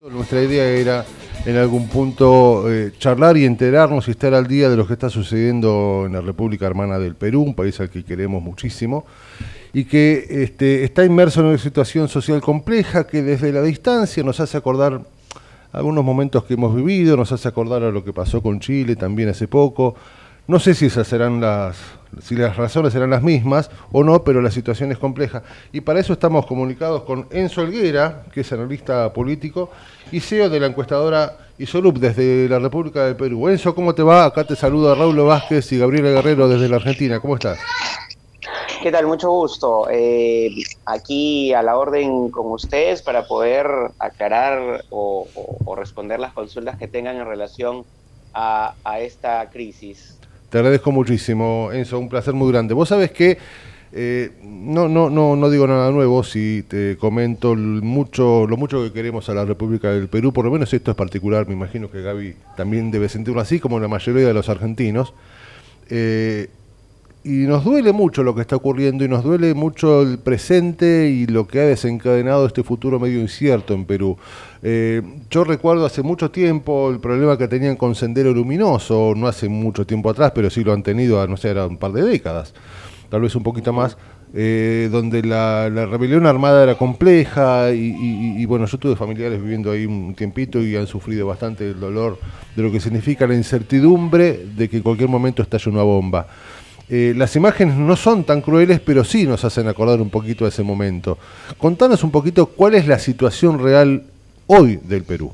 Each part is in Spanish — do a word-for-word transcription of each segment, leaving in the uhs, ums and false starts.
Nuestra idea era en algún punto eh, charlar y enterarnos y estar al día de lo que está sucediendo en la República Hermana del Perú, un país al que queremos muchísimo, y que este, está inmerso en una situación social compleja que desde la distancia nos hace acordar algunos momentos que hemos vivido, nos hace acordar a lo que pasó con Chile también hace poco. No sé si esas serán las, si las razones serán las mismas o no, pero la situación es compleja. Y para eso estamos comunicados con Enzo Helguera, que es analista político y C E O de la encuestadora Isolup desde la República del Perú. Enzo, ¿cómo te va? Acá te saluda Raúl Vázquez y Gabriela Guerrero desde la Argentina. ¿Cómo estás? ¿Qué tal? Mucho gusto. Eh, aquí a la orden con ustedes para poder aclarar o, o, o responder las consultas que tengan en relación a, a esta crisis. Te agradezco muchísimo, Enzo, un placer muy grande. Vos sabés que eh, no, no, no, no digo nada nuevo si te comento el mucho, lo mucho que queremos a la República del Perú, por lo menos esto es particular, me imagino que Gaby también debe sentirlo así, como la mayoría de los argentinos. Eh, y nos duele mucho lo que está ocurriendo y nos duele mucho el presente y lo que ha desencadenado este futuro medio incierto en Perú. Eh, yo recuerdo hace mucho tiempo el problema que tenían con Sendero Luminoso, no hace mucho tiempo atrás, pero sí lo han tenido, no sé, era un par de décadas, tal vez un poquito más, eh, donde la, la rebelión armada era compleja y, y, y bueno, yo tuve familiares viviendo ahí un tiempito y han sufrido bastante el dolor de lo que significa la incertidumbre de que en cualquier momento estalle una bomba. Eh, las imágenes no son tan crueles, pero sí nos hacen acordar un poquito de ese momento. Contanos un poquito cuál es la situación real hoy del Perú.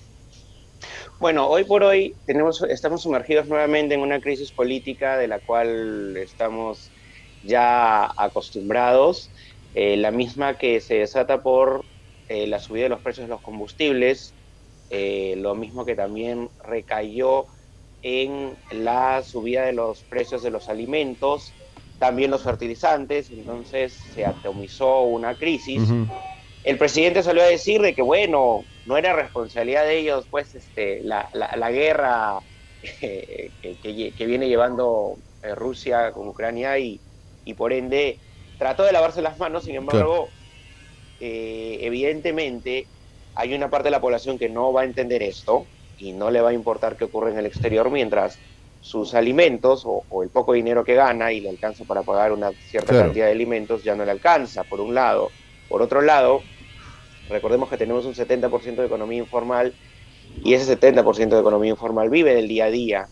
Bueno, hoy por hoy tenemos, estamos sumergidos nuevamente en una crisis política de la cual estamos ya acostumbrados, eh, la misma que se desata por eh, la subida de los precios de los combustibles, eh, lo mismo que también recayó en la subida de los precios de los alimentos, también los fertilizantes. Entonces se atomizó una crisis. Uh-huh. El presidente salió a decir de que, bueno, no era responsabilidad de ellos, pues, este, la, la, la guerra eh, que, que, que viene llevando eh, Rusia con Ucrania y, y por ende trató de lavarse las manos. Sin embargo, claro. eh, evidentemente hay una parte de la población que no va a entender esto y no le va a importar qué ocurre en el exterior mientras sus alimentos o, o el poco dinero que gana y le alcanza para pagar una cierta claro. cantidad de alimentos ya no le alcanza, por un lado. Por otro lado, recordemos que tenemos un setenta por ciento de economía informal y ese setenta por ciento de economía informal vive del día a día.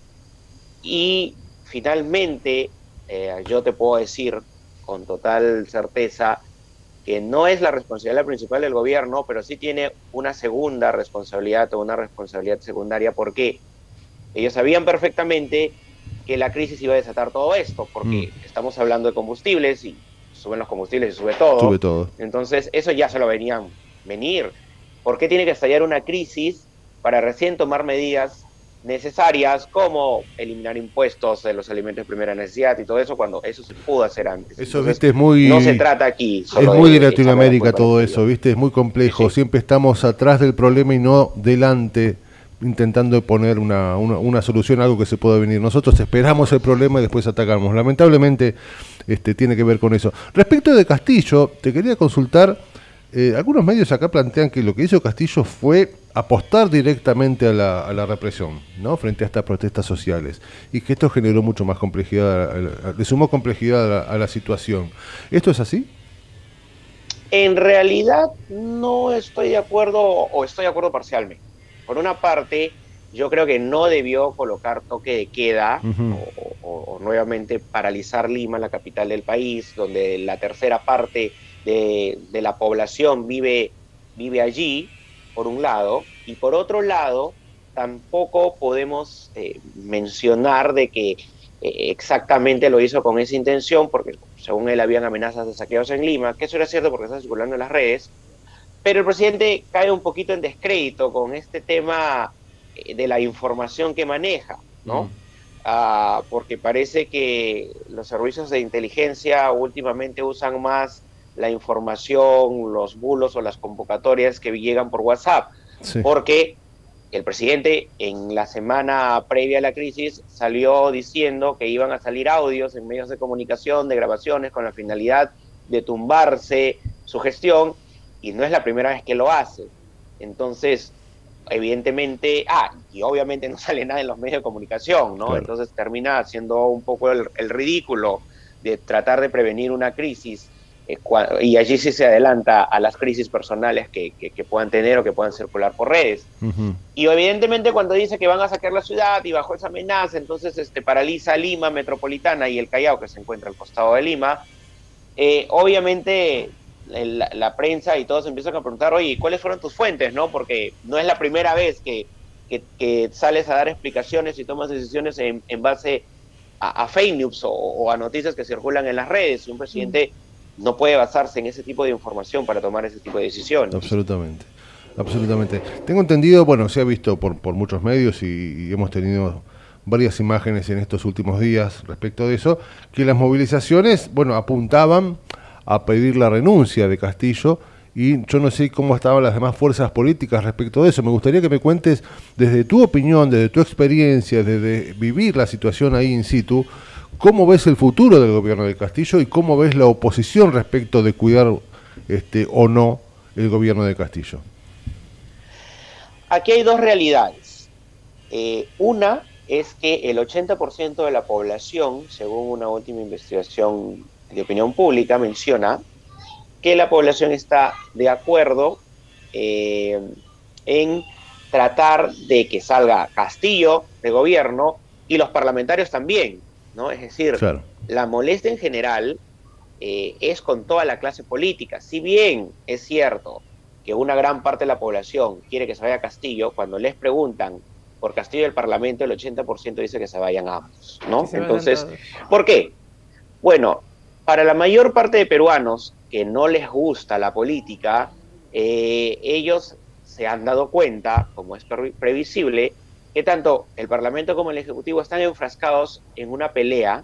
Y finalmente, eh, yo te puedo decir con total certeza que no es la responsabilidad principal del gobierno, pero sí tiene una segunda responsabilidad o una responsabilidad secundaria, porque ellos sabían perfectamente que la crisis iba a desatar todo esto, porque mm. estamos hablando de combustibles y suben los combustibles y sube todo. Sube todo. Entonces, eso ya se lo venían venir. ¿Por qué tiene que estallar una crisis para recién tomar medidas necesarias como eliminar impuestos de los alimentos de primera necesidad y todo eso, cuando eso se pudo hacer antes? Eso, Entonces, viste, es muy... No se trata aquí solo es muy de, de Latinoamérica todo eso, viste, es muy complejo. Sí, sí. Siempre estamos atrás del problema y no delante, intentando poner una, una, una solución a algo que se pueda venir. Nosotros esperamos el problema y después atacamos. Lamentablemente este, tiene que ver con eso. Respecto de Castillo, te quería consultar, eh, algunos medios acá plantean que lo que hizo Castillo fue apostar directamente a la, a la represión, ¿no?, frente a estas protestas sociales, y que esto generó mucho más complejidad, le sumó complejidad a la, a la situación. ¿Esto es así? En realidad no estoy de acuerdo, o estoy de acuerdo parcialmente. Por una parte, yo creo que no debió colocar toque de queda uh-huh. o, o, o nuevamente paralizar Lima, la capital del país, donde la tercera parte de, de la población vive, vive allí, por un lado, y por otro lado, tampoco podemos eh, mencionar de que eh, exactamente lo hizo con esa intención, porque según él habían amenazas de saqueos en Lima, que eso era cierto porque está circulando en las redes, pero el presidente cae un poquito en descrédito con este tema de la información que maneja, ¿no? Mm. Ah, porque parece que los servicios de inteligencia últimamente usan más la información, los bulos o las convocatorias que llegan por WhatsApp, sí. Porque el presidente en la semana previa a la crisis salió diciendo que iban a salir audios en medios de comunicación, de grabaciones, con la finalidad de tumbarse su gestión, y no es la primera vez que lo hace. Entonces, evidentemente, ah, y obviamente no sale nada en los medios de comunicación, ¿no? Claro. Entonces termina siendo un poco el, el ridículo de tratar de prevenir una crisis, eh, y allí sí se adelanta a las crisis personales que, que, que puedan tener o que puedan circular por redes. Uh-huh. Y evidentemente cuando dice que van a saquear la ciudad y bajo esa amenaza, entonces este, paraliza Lima Metropolitana y el Callao, que se encuentra al costado de Lima, eh, obviamente la, la prensa y todos empiezan a preguntar, oye, ¿cuáles fueron tus fuentes? ¿No? Porque no es la primera vez que, que, que sales a dar explicaciones y tomas decisiones en, en base a, a fake news o, o a noticias que circulan en las redes. Y un presidente mm. no puede basarse en ese tipo de información para tomar ese tipo de decisiones. Absolutamente, absolutamente. Tengo entendido, bueno, se ha visto por, por muchos medios y, y hemos tenido varias imágenes en estos últimos días respecto de eso, que las movilizaciones, bueno, apuntaban a pedir la renuncia de Castillo, y yo no sé cómo estaban las demás fuerzas políticas respecto de eso. Me gustaría que me cuentes desde tu opinión, desde tu experiencia, desde vivir la situación ahí in situ, cómo ves el futuro del gobierno de Castillo y cómo ves la oposición respecto de cuidar este o no el gobierno de Castillo. Aquí hay dos realidades. Eh, una es que el ochenta por ciento de la población, según una última investigación de opinión pública, menciona que la población está de acuerdo eh, en tratar de que salga Castillo de gobierno y los parlamentarios también, ¿no? Es decir, claro, la molestia en general eh, es con toda la clase política. Si bien es cierto que una gran parte de la población quiere que se vaya Castillo, cuando les preguntan por Castillo del Parlamento, el ochenta por ciento dice que se vayan ambos, ¿no? Entonces, ¿por qué? Bueno, para la mayor parte de peruanos que no les gusta la política, eh, ellos se han dado cuenta, como es pre previsible, que tanto el Parlamento como el Ejecutivo están enfrascados en una pelea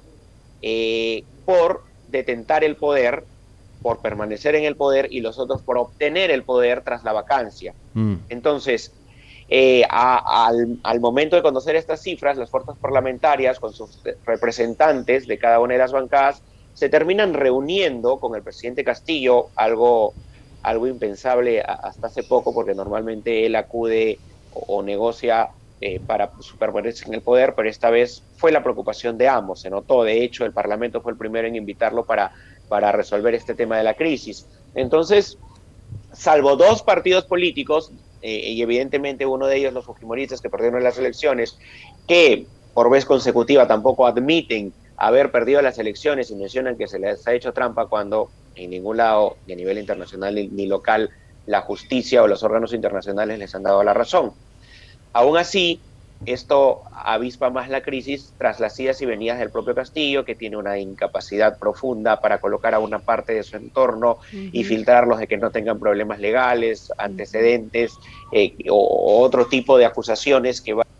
eh, por detentar el poder, por permanecer en el poder, y los otros por obtener el poder tras la vacancia. Mm. Entonces, eh, a, al, al momento de conocer estas cifras, las fuerzas parlamentarias, con sus representantes de cada una de las bancadas, se terminan reuniendo con el presidente Castillo, algo, algo impensable hasta hace poco, porque normalmente él acude o, o negocia eh, para permanecer en el poder, pero esta vez fue la preocupación de ambos, se notó. De hecho, el Parlamento fue el primero en invitarlo para, para resolver este tema de la crisis. Entonces, salvo dos partidos políticos, eh, y evidentemente uno de ellos, los fujimoristas, que perdieron las elecciones, que por vez consecutiva tampoco admiten haber perdido las elecciones y mencionan que se les ha hecho trampa, cuando en ningún lado, ni a nivel internacional ni, ni local, la justicia o los órganos internacionales les han dado la razón. Aún así, esto avispa más la crisis tras las idas y venidas del propio Castillo, que tiene una incapacidad profunda para colocar a una parte de su entorno uh-huh. y filtrarlos de que no tengan problemas legales, antecedentes eh, o, o otro tipo de acusaciones que van.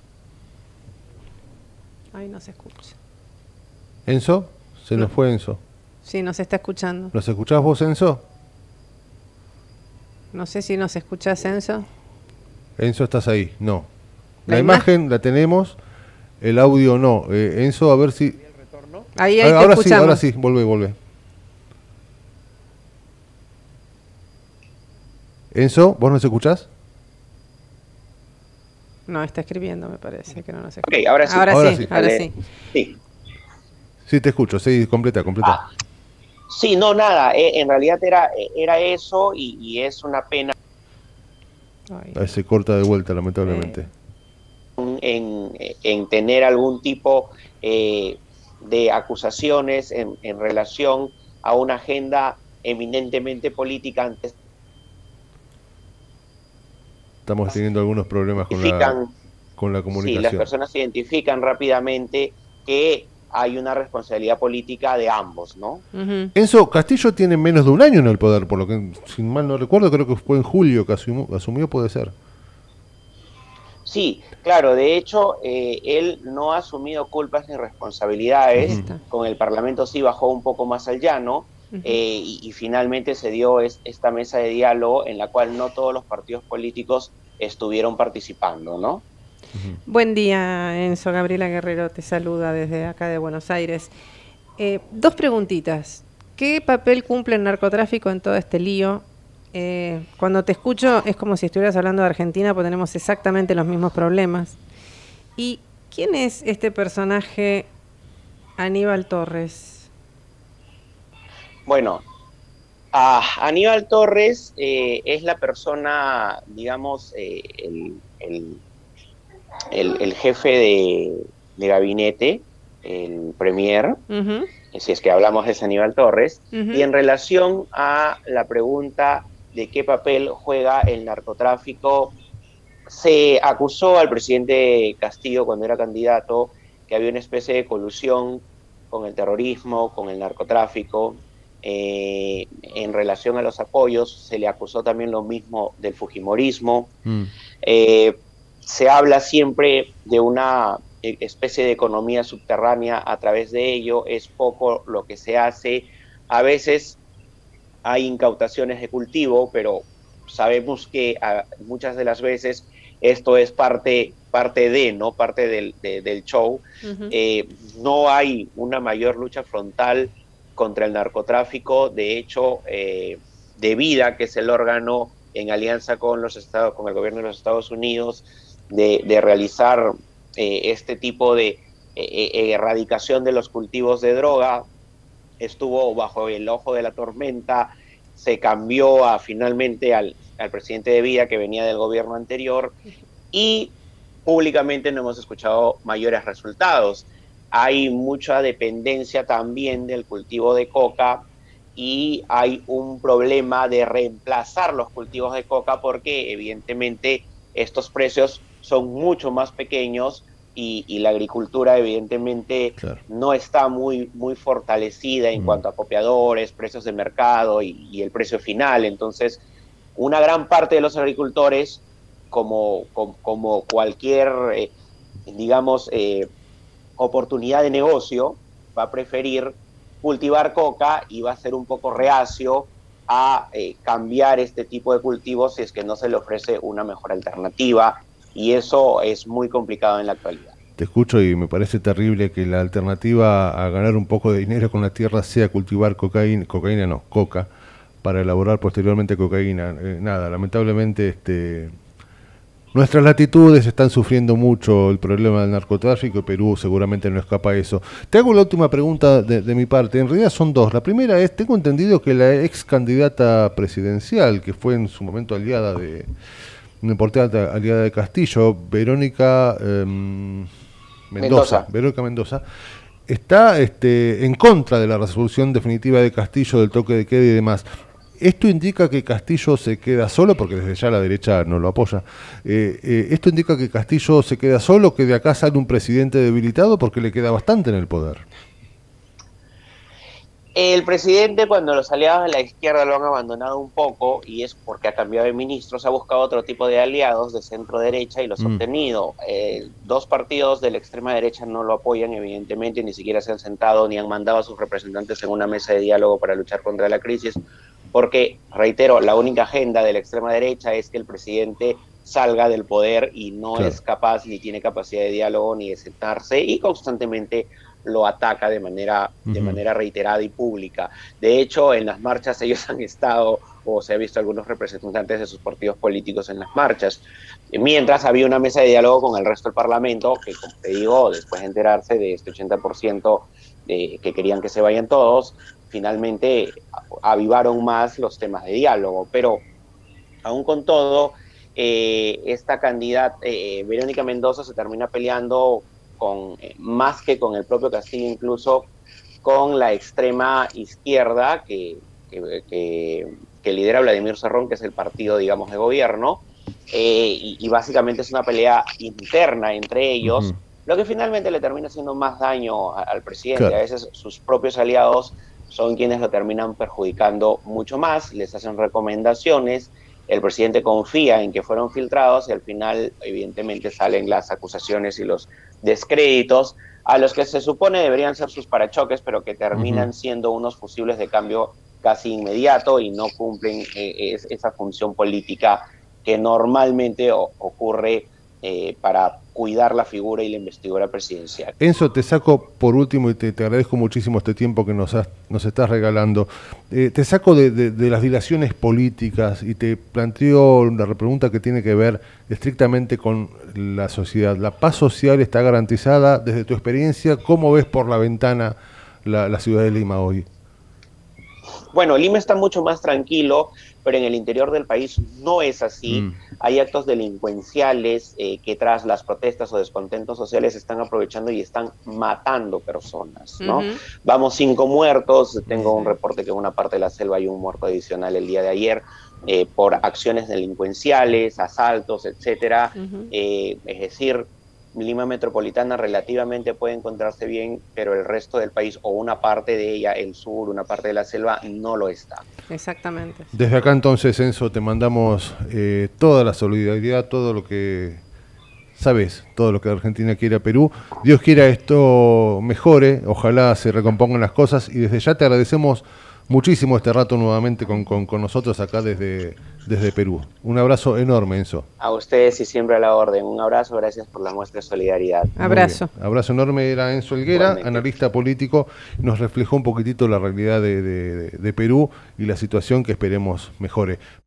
Ay, no se escucha. ¿Enzo? Se nos fue Enzo. Sí, nos está escuchando. ¿Nos escuchás vos, Enzo? No sé si nos escuchás, Enzo. Enzo, ¿estás ahí? No. La, la imagen la tenemos, el audio no. Eh, Enzo, a ver si... Ahí, ahí ahora te sí, ahora sí, vuelve, vuelve. Enzo, ¿vos nos escuchás? No, está escribiendo, me parece que no nos escucha. Ok, ahora sí. Ahora, ahora sí, sí, ahora sí. Sí. Sí, te escucho, sí, completa, completa. Ah, sí, no, nada, eh, en realidad era, era eso y, y es una pena. Ay. Se corta de vuelta, lamentablemente. Eh. En, en tener algún tipo eh, de acusaciones en, en relación a una agenda eminentemente política antes. Estamos teniendo algunos problemas con la, con la comunicación. Sí, las personas identifican rápidamente que hay una responsabilidad política de ambos, ¿no? Uh-huh. Enzo, Castillo tiene menos de un año en el poder, por lo que, si mal no recuerdo, creo que fue en julio que asumió, asumió puede ser. Sí, claro, de hecho, eh, él no ha asumido culpas ni responsabilidades, uh-huh. con el Parlamento sí bajó un poco más al llano, uh-huh. eh, y, y finalmente se dio es, esta mesa de diálogo en la cual no todos los partidos políticos estuvieron participando, ¿no? Uh-huh. Buen día, Enzo. Gabriela Guerrero te saluda desde acá de Buenos Aires. Eh, dos preguntitas. ¿Qué papel cumple el narcotráfico en todo este lío? Eh, cuando te escucho es como si estuvieras hablando de Argentina, porque tenemos exactamente los mismos problemas. ¿Y quién es este personaje Aníbal Torres? Bueno, a Aníbal Torres eh, es la persona, digamos, eh, el, el, el, el jefe de, de gabinete, el premier, Uh-huh. si es que hablamos de ese Aníbal Torres, Uh-huh. y en relación a la pregunta de qué papel juega el narcotráfico, se acusó al presidente Castillo cuando era candidato que había una especie de colusión con el terrorismo, con el narcotráfico. Eh, en relación a los apoyos, se le acusó también lo mismo del fujimorismo. Mm. Eh, se habla siempre de una especie de economía subterránea a través de ello, es poco lo que se hace. A veces hay incautaciones de cultivo, pero sabemos que a, muchas de las veces esto es parte, parte de, ¿no? Parte del, de, del show. Uh-huh. Eh, no hay una mayor lucha frontal contra el narcotráfico. De hecho, eh, de Vida, que es el órgano en alianza con los Estados, con el gobierno de los Estados Unidos, de, de realizar eh, este tipo de eh, erradicación de los cultivos de droga, estuvo bajo el ojo de la tormenta. Se cambió a, finalmente al, al presidente de Vida, que venía del gobierno anterior, y públicamente no hemos escuchado mayores resultados. Hay mucha dependencia también del cultivo de coca y hay un problema de reemplazar los cultivos de coca porque evidentemente estos precios son mucho más pequeños y, y la agricultura evidentemente claro. no está muy, muy fortalecida en mm. cuanto a copiadores, precios de mercado y, y el precio final. Entonces, una gran parte de los agricultores, como, como, como cualquier, eh, digamos, eh, oportunidad de negocio, va a preferir cultivar coca y va a ser un poco reacio a eh, cambiar este tipo de cultivos si es que no se le ofrece una mejor alternativa, y eso es muy complicado en la actualidad. Te escucho y me parece terrible que la alternativa a ganar un poco de dinero con la tierra sea cultivar cocaína, cocaína no, coca, para elaborar posteriormente cocaína. Eh, nada, lamentablemente este... nuestras latitudes están sufriendo mucho el problema del narcotráfico y Perú seguramente no escapa a eso. Te hago la última pregunta de, de mi parte. En realidad son dos. La primera es, tengo entendido que la ex candidata presidencial, que fue en su momento aliada de, una importante aliada de Castillo, Verónica eh, Mendoza, Mendoza, Verónica Mendoza, está este, en contra de la resolución definitiva de Castillo del toque de queda y demás. ¿Esto indica que Castillo se queda solo? Porque desde ya la derecha no lo apoya. Eh, eh, ¿Esto indica que Castillo se queda solo, que de acá sale un presidente debilitado? Porque le queda bastante en el poder. El presidente, cuando los aliados de la izquierda lo han abandonado un poco, y es porque ha cambiado de ministros, ha buscado otro tipo de aliados de centro derecha y los ha mm. obtenido. Eh, dos partidos de la extrema derecha no lo apoyan, evidentemente, ni siquiera se han sentado ni han mandado a sus representantes en una mesa de diálogo para luchar contra la crisis. Porque, reitero, la única agenda de la extrema derecha es que el presidente salga del poder y no claro. es capaz ni tiene capacidad de diálogo ni de sentarse, y constantemente lo ataca de manera, uh-huh. de manera reiterada y pública. De hecho, en las marchas ellos han estado, o se ha visto algunos representantes de sus partidos políticos en las marchas, mientras había una mesa de diálogo con el resto del Parlamento, que, como te digo, después de enterarse de este ochenta por ciento de que querían que se vayan todos, finalmente avivaron más los temas de diálogo. Pero aún con todo, eh, esta candidata, eh, Verónica Mendoza, se termina peleando con, eh, más que con el propio Castillo, incluso con la extrema izquierda que, que, que, que lidera Vladimir Cerrón, que es el partido, digamos, de gobierno, eh, y, y básicamente es una pelea interna entre ellos, uh-huh. lo que finalmente le termina haciendo más daño a, al presidente. Claro. A veces sus propios aliados son quienes lo terminan perjudicando mucho más, les hacen recomendaciones, el presidente confía en que fueron filtrados y al final evidentemente salen las acusaciones y los descréditos a los que se supone deberían ser sus parachoques, pero que terminan uh-huh. siendo unos fusibles de cambio casi inmediato y no cumplen eh, es, esa función política que normalmente o, ocurre eh, para cuidar la figura y la investidura presidencial. Enzo, te saco por último y te, te agradezco muchísimo este tiempo que nos, has, nos estás regalando. Eh, te saco de, de, de las dilaciones políticas y te planteo una pregunta que tiene que ver estrictamente con la sociedad. ¿La paz social está garantizada desde tu experiencia? ¿Cómo ves por la ventana la, la ciudad de Lima hoy? Bueno, Lima está mucho más tranquilo, pero en el interior del país no es así. Mm. Hay actos delincuenciales eh, que tras las protestas o descontentos sociales están aprovechando y están matando personas, ¿no? Uh-huh. Vamos, cinco muertos. Tengo un reporte que en una parte de la selva hay un muerto adicional el día de ayer eh, por acciones delincuenciales, asaltos, etcétera. Uh-huh. Eh, es decir, Lima metropolitana relativamente puede encontrarse bien, pero el resto del país o una parte de ella, el sur, una parte de la selva, no lo está. Exactamente. Desde acá entonces, Enzo, te mandamos eh, toda la solidaridad, todo lo que sabes, todo lo que Argentina quiere a Perú. Dios quiera esto mejore, ojalá se recompongan las cosas y desde ya te agradecemos muchísimo este rato nuevamente con, con, con nosotros acá desde, desde Perú. Un abrazo enorme, Enzo. A ustedes y siempre a la orden. Un abrazo, gracias por la muestra de solidaridad. Abrazo. Abrazo enorme, era Enzo Helguera, igualmente, analista político, nos reflejó un poquitito la realidad de, de, de Perú y la situación que esperemos mejore.